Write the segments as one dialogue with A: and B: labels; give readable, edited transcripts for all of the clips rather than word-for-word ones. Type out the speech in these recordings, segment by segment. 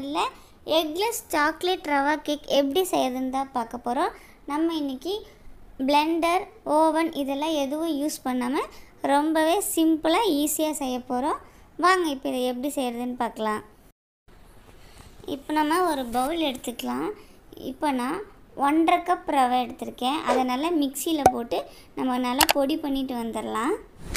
A: சேனலில் eggless chocolate rava cake எப்படி செய்யறதுன்னு தான் பார்க்க போகிறோம். நம்ம இன்றைக்கி பிளெண்டர், ஓவன் இதெல்லாம் எதுவும் யூஸ் பண்ணாமல் ரொம்பவே சிம்பிளாக ஈஸியாக செய்ய போகிறோம். வாங்க இப்போ இதை எப்படி செய்கிறதுன்னு பார்க்கலாம். இப்போ நம்ம ஒரு பவுல் எடுத்துக்கலாம். இப்போ நான் 1.5 கப் ரவை எடுத்திருக்கேன். அதை நல்லா மிக்சியில் போட்டு நம்ம நல்லா பொடி பண்ணிட்டு வந்துடலாம்.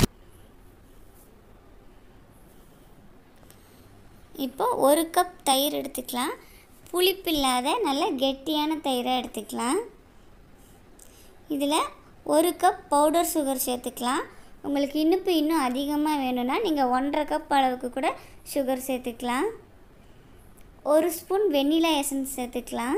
A: இப்போ 1 கப் தயிர் எடுத்துக்கலாம். புளிப்பில்லாத நல்ல கெட்டியான தயிரை எடுத்துக்கலாம். இதில் 1 கப் பவுடர் சுகர் சேர்த்துக்கலாம். உங்களுக்கு இனிப்பு இன்னும் அதிகமாக வேணும்னா நீங்கள் 1.5 கப் அளவுக்கு கூட சுகர் சேர்த்துக்கலாம். 1 ஸ்பூன் வெண்ணிலா எசன்ஸ் சேர்த்துக்கலாம்.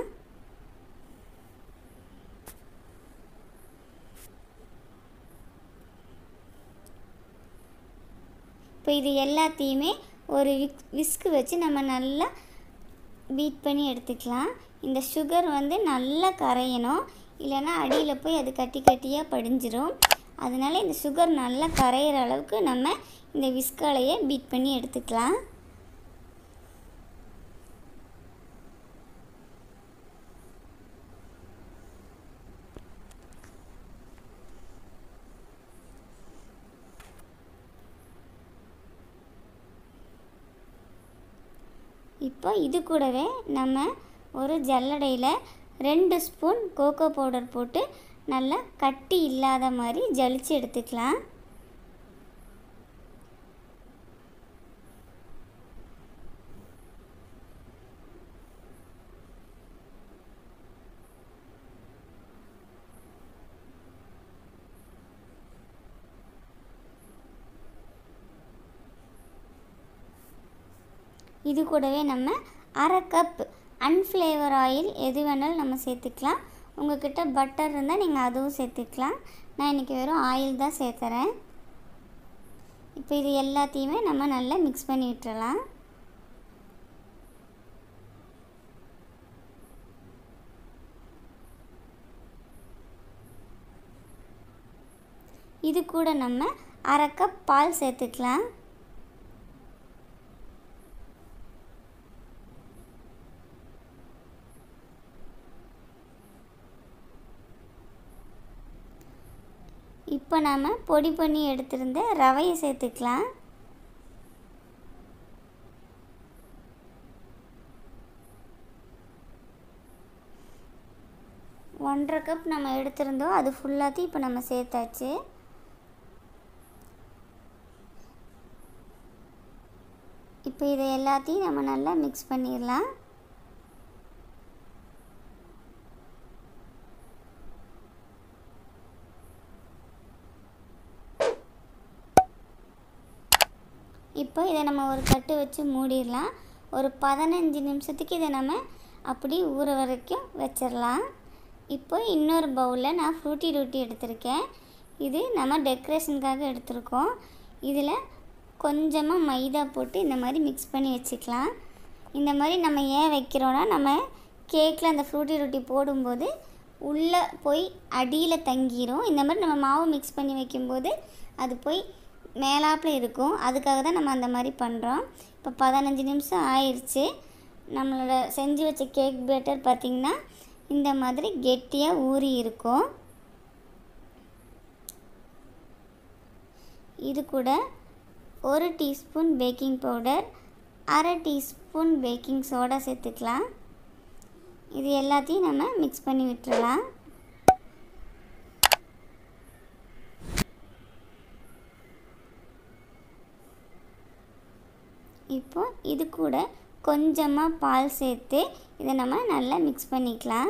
A: இப்போ இது எல்லாத்தையுமே ஒரு விஸ்கு வச்சு நம்ம நல்லா பீட் பண்ணி எடுத்துக்கலாம். இந்த சுகர் நல்லா கரையணும், இல்லைன்னா அடியில் போய் அது கட்டி கட்டியாக படிஞ்சிரும். அதனால் இந்த சுகர் நல்லா கரையிற அளவுக்கு நம்ம இந்த விஸ்காலையே பீட் பண்ணி எடுத்துக்கலாம். இப்போ இது கூடவே நம்ம ஒரு ஜல்லடையில் 2 ஸ்பூன் கோகோ பவுடர் போட்டு நல்லா கட்டி இல்லாத மாதிரி ஜலிச்சு எடுத்துக்கலாம். இது கூடவே நம்ம 1/2 கப் அன்ஃப்ளேவர் ஆயில் எது வேணாலும் நம்ம சேர்த்துக்கலாம். உங்கள்கிட்ட பட்டர் இருந்தால் நீங்கள் அதுவும் சேர்த்துக்கலாம். நான் இன்றைக்கி வெறும் ஆயில் தான் சேர்த்துறேன். இப்போ இது எல்லாத்தையுமே நம்ம நல்லா மிக்ஸ் பண்ணி விட்டுறலாம். இது கூட நம்ம 1/2 கப் பால் சேர்த்துக்கலாம். இப்போ நாம் பொடி பண்ணி எடுத்திருந்த ரவையை சேர்த்துக்கலாம். ஒன்றரை கப் நம்ம எடுத்திருந்தோம், அது ஃபுல்லாத்தையும் இப்போ நம்ம சேர்த்தாச்சு. இப்போ இதை எல்லாத்தையும் நம்ம நல்லா மிக்ஸ் பண்ணிடலாம். இப்போ இதை நம்ம ஒரு தட்டு வச்சு மூடிடலாம். ஒரு 15 நிமிஷத்துக்கு இதை நம்ம அப்படி ஊற வரைக்கும் வச்சிடலாம். இப்போ இன்னொரு பவுலில் நான் ஃப்ரூட்டி ரொட்டி எடுத்திருக்கேன். இது நம்ம டெக்கரேஷனுக்காக எடுத்திருக்கோம். இதில் கொஞ்சமாக மைதா போட்டு இந்த மாதிரி மிக்ஸ் பண்ணி வச்சுக்கலாம். இந்த மாதிரி நம்ம ஏன் வைக்கிறோன்னா, நம்ம கேக்கில் அந்த ஃப்ரூட்டி ரொட்டி போடும்போது உள்ளே போய் அடியில் தங்கிடும். இந்த மாதிரி நம்ம மாவு மிக்ஸ் பண்ணி வைக்கும்போது அது போய் மேலாப்பில் இருக்கும். அதுக்காக தான் நம்ம அந்த மாதிரி பண்ணுறோம். இப்போ 15 நிமிஷம் ஆயிடுச்சு. நம்மளோட செஞ்சு வச்ச கேக் பேட்டர் பார்த்திங்கன்னா இந்த மாதிரி கெட்டியாக ஊறி இருக்கும். இது கூட 1 teaspoon baking powder, 1/2 teaspoon baking soda சேர்த்துக்கலாம். இது எல்லாத்தையும் நம்ம மிக்ஸ் பண்ணி விட்டுறலாம். இப்போ இது கூட கொஞ்சமாக பால் சேர்த்து இதை நம்ம நல்லா மிக்ஸ் பண்ணிக்கலாம்.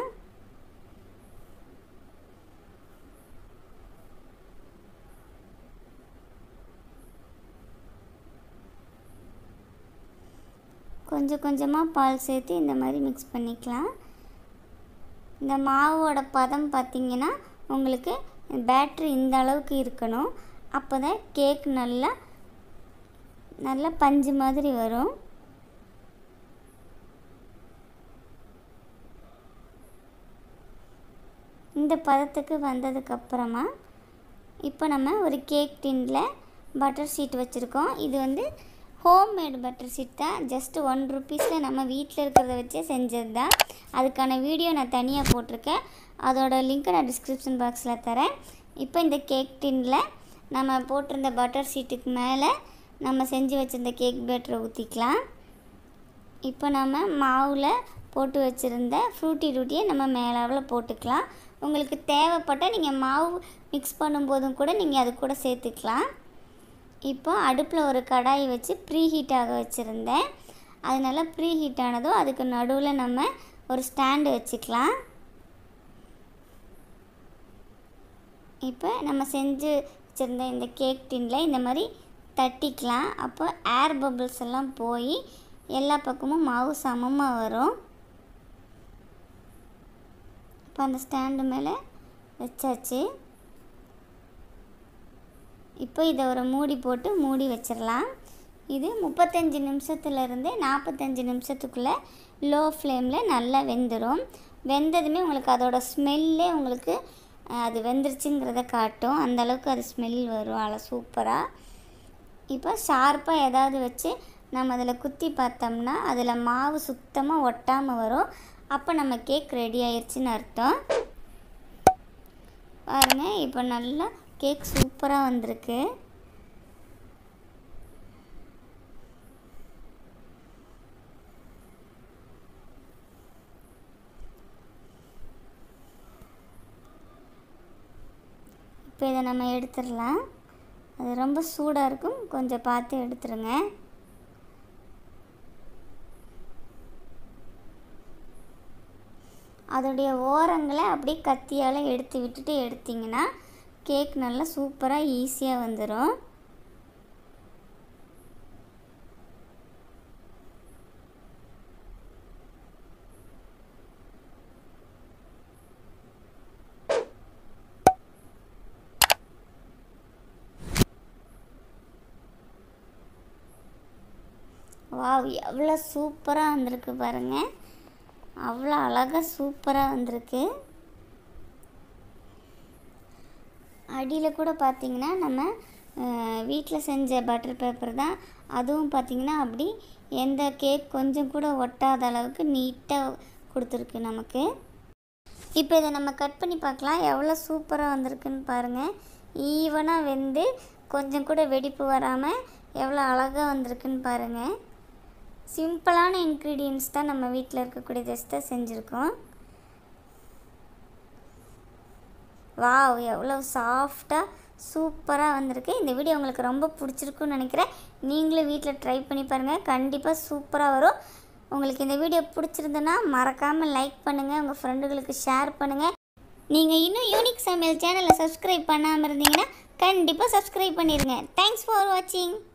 A: கொஞ்சமாக பால் சேர்த்து இந்த மாதிரி மிக்ஸ் பண்ணிக்கலாம். இந்த மாவோட பதம் பார்த்திங்கன்னா உங்களுக்கு பேட்டரி இந்த அளவுக்கு இருக்கணும். அப்போ தான் கேக் நல்லா பஞ்சு மாதிரி வரும். இந்த பதத்துக்கு வந்ததுக்கப்புறமா இப்போ நம்ம ஒரு கேக் டின்னில் பட்டர் ஷீட் வச்சுருக்கோம். இது ஹோம்மேடு பட்டர் சீட் தான். ஜஸ்ட் 1 ரூபீஸில் நம்ம வீட்டில் இருக்கிறத வச்சே செஞ்சது தான். அதுக்கான வீடியோ நான் தனியாக போட்டிருக்கேன். அதோட லிங்க்கை நான் டிஸ்கிரிப்ஷன் பாக்ஸில் தரேன். இப்போ இந்த கேக் டின்னில் நம்ம போட்டிருந்த பட்டர் சீட்டுக்கு மேலே நம்ம செஞ்சு வச்சுருந்த கேக் பேட்டரை ஊற்றிக்கலாம். இப்போ நம்ம மாவில் போட்டு வச்சுருந்த ஃப்ரூட்டி ரூட்டியை நம்ம மேலாவில் போட்டுக்கலாம். உங்களுக்கு தேவைப்பட்டால் நீங்கள் மாவு மிக்ஸ் பண்ணும்போதும் கூட நீங்கள் அது கூட சேர்த்துக்கலாம். இப்போ அடுப்பில் ஒரு கடாயை வச்சு ப்ரீ ஹீட் ஆக வச்சுருந்தேன். அதனால ப்ரீ ஹீட் ஆனதும் அதுக்கு நடுவில் நம்ம ஒரு ஸ்டாண்டு வச்சுக்கலாம். இப்போ நம்ம செஞ்சு வச்சுருந்த இந்த கேக் டின்னில் இந்த மாதிரி தட்டிக்கலாம். அப்போ ஏர் பபிள்ஸ் எல்லாம் போய் எல்லா பக்கமும் மாவு சமமாக வரும். இப்போ அந்த ஸ்டாண்டு மேலே வச்சாச்சு. இப்போ இதை ஒரு மூடி போட்டு மூடி வச்சிடலாம். இது 35 நிமிஷத்துலேருந்து 45 நிமிஷத்துக்குள்ளே லோ ஃப்ளேமில் நல்லா வெந்துடும். வெந்ததுமே உங்களுக்கு அதோட ஸ்மெல்லே உங்களுக்கு அது வெந்துருச்சுங்கிறத காட்டும். அந்தளவுக்கு அது ஸ்மெல் வரும் சூப்பராக. இப்போ ஷார்ப்பாக ஏதாவது வச்சு நம்ம அதில் குத்தி பார்த்தோம்னா அதில் மாவு சுத்தமாக ஒட்டாமல் வரும். அப்போ நம்ம கேக் ரெடி ஆயிடுச்சுன்னு அர்த்தம். பாருங்கள், இப்போ நல்லா கேக் சூப்பராக வந்திருக்கு. இப்போ இதை நம்ம எடுத்துடலாம். அது ரொம்ப சூடாக இருக்கும், கொஞ்சம் பார்த்து எடுத்துருங்க. அதோடைய ஓரங்களை அப்படியே கத்தியால் எடுத்து விட்டுட்டு எடுத்திங்கன்னா கேக் நல்லா சூப்பராக ஈஸியாக வந்துடும். வாவ், எவ்வளோ சூப்பராக வந்திருக்கு பாருங்கள். அவ்வளோ அழகாக சூப்பராக வந்திருக்கு. அடியில் கூட பார்த்திங்கன்னா நம்ம வீட்டில் செஞ்ச பட்டர் பேப்பர் தான். அதுவும் பார்த்திங்கன்னா அப்படி எந்த கேக் கொஞ்சம் கூட ஒட்டாத அளவுக்கு நீட்டாக கொடுத்துருக்கு நமக்கு. இப்போ இதை நம்ம கட் பண்ணி பார்க்கலாம். எவ்வளோ சூப்பராக வந்திருக்குன்னு பாருங்கள். ஈவனாக வெந்து கொஞ்சம் கூட வெடிப்பு வராமல் எவ்வளோ அழகாக வந்திருக்குன்னு பாருங்கள். சிம்பிளான இன்க்ரீடியன்ட்ஸ் தான் நம்ம வீட்டில் இருக்கக்கூடிய ஜஸ்ட்டை செஞ்சுருக்கோம். வாவ், எவ்வளோ சாஃப்டாக சூப்பராக வந்திருக்கு. இந்த வீடியோ உங்களுக்கு ரொம்ப பிடிச்சிருக்குன்னு நினைக்கிறேன். நீங்களும் வீட்டில் ட்ரை பண்ணி பாருங்கள், கண்டிப்பாக சூப்பராக வரும். உங்களுக்கு இந்த வீடியோ பிடிச்சிருந்ததுன்னா மறக்காமல் லைக் பண்ணுங்கள், உங்கள் ஃப்ரெண்டுகளுக்கு ஷேர் பண்ணுங்கள். நீங்கள் இன்னும் யூனிக் சமையல் சேனலை சப்ஸ்கிரைப் பண்ணாமல் இருந்தீங்கன்னா கண்டிப்பாக சப்ஸ்கிரைப் பண்ணிடுங்க. தேங்க்ஸ் ஃபார் வாட்சிங்.